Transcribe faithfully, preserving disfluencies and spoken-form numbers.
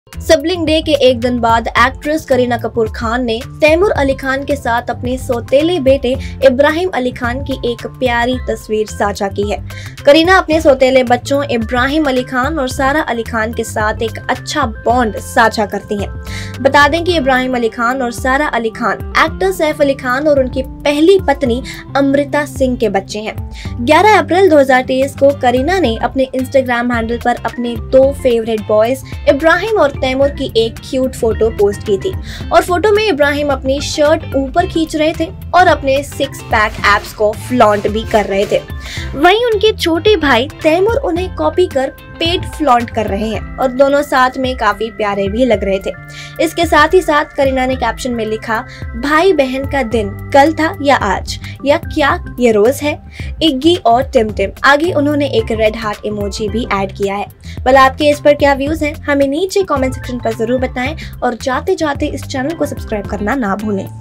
Sibling day के एक दिन बाद एक्ट्रेस करीना कपूर खान ने तैमूर अली खान के साथ अपने सौतेले बेटे इब्राहिम अली खान की एक प्यारी तस्वीर साझा की है। करीना अपने सौतेले बच्चों इब्राहिम अली खान और सारा अली खान के साथ एक अच्छा बॉन्ड साझा करती हैं। बता दें कि इब्राहिम अली खान और सारा अली खान एक्टर सैफ अली खान और उनकी पहली पत्नी अमृता सिंह के बच्चे हैं। ग्यारह अप्रैल दो हज़ार तेईस को करीना ने अपने इंस्टाग्राम हैंडल पर अपने दो फेवरेट बॉयज इब्राहिम और तैमूर की एक क्यूट फोटो पोस्ट की थी और फोटो में इब्राहिम अपनी शर्ट ऊपर खींच रहे थे और अपने सिक्स पैक एब्स को फ्लॉन्ट भी कर रहे थे। वहीं उनके छोटे भाई तैमूर उन्हें कॉपी कर पेट फ्लॉन्ट कर रहे हैं और दोनों साथ में काफी प्यारे भी लग रहे थे। इसके साथ ही साथ करीना ने कैप्शन में लिखा, भाई बहन का दिन कल था या आज, या क्या ये रोज है, इग्गी और टिम टिम। आगे उन्होंने एक रेड हार्ट इमोजी भी ऐड किया है। भला आपके इस पर क्या व्यूज हैं, हमें नीचे कमेंट सेक्शन पर जरूर बताएं और जाते जाते इस चैनल को सब्सक्राइब करना ना भूलें।